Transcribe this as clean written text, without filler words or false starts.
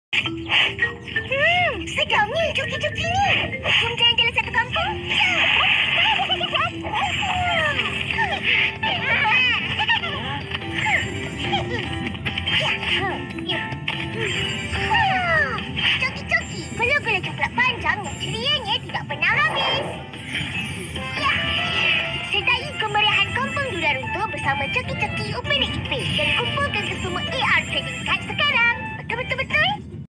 Segamnya cuki-cuki ni. Jom jalan-jalan satu kampung. Cuki-cuki, gula-gula coklat panjang yang cerianya tidak pernah habis. Sedai kemeriahan kampung Dura Runtuh bersama cuki-cuki Upaya IP dan kumpulkan kesemua AR trading card sekarang.